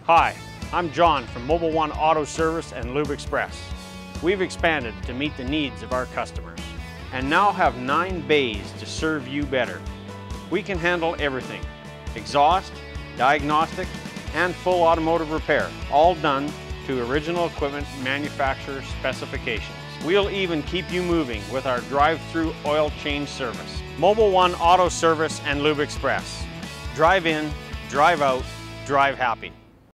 Hi, I'm John from Mobil 1 Auto Service and Lube Express. We've expanded to meet the needs of our customers and now have 9 bays to serve you better. We can handle everything: exhaust, diagnostic, and full automotive repair, all done to original equipment manufacturer specifications. We'll even keep you moving with our drive-through oil change service. Mobil 1 Auto Service and Lube Express. Drive in, drive out, drive happy.